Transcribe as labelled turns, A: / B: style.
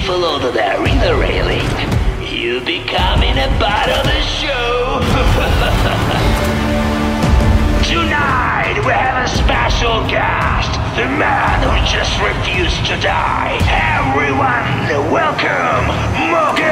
A: follow the arena railing, you'll be coming a part of the show. Tonight we have a special guest, the man who just refused to die. Everyone, welcome Morgan.